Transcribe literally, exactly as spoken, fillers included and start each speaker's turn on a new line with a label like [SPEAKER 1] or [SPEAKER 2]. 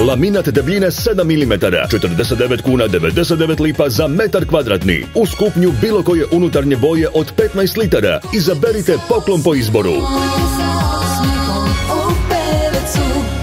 [SPEAKER 1] Laminat debljine sedam milimetara, četrdeset devet kuna devedeset devet lipa za metar kvadratni. Uz kupnju bilo koje unutarnje boje od petnaest litara. Izaberite poklon po izboru.
[SPEAKER 2] Smijehom u pevecu.